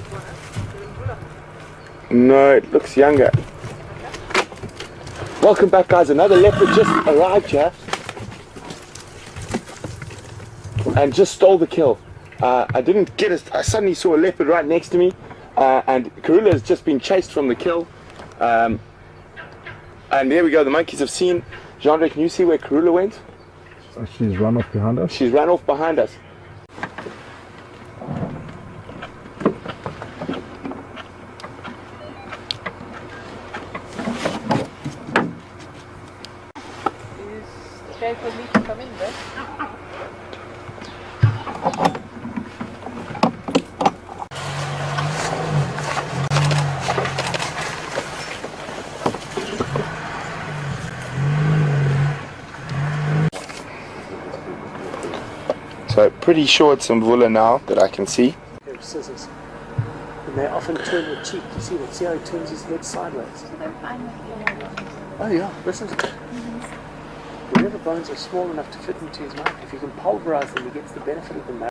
No, it looks younger. Welcome back, guys. Another leopard just arrived here and just stole the kill. I didn't get it. I suddenly saw a leopard right next to me, and Karula has just been chased from the kill. And there we go. The monkeys have seen. Jean-Andre, can you see where Karula went? So she's run off behind us. She's ran off behind us. Is it okay for me to come in there? So pretty sure it's Mvula now that I can see. They're scissors. And they often turn the cheek. You see that? See how he turns his head sideways? Oh yeah, listen to that. Whenever bones are small enough to fit into his mouth, if you can pulverize them, he gets the benefit of them.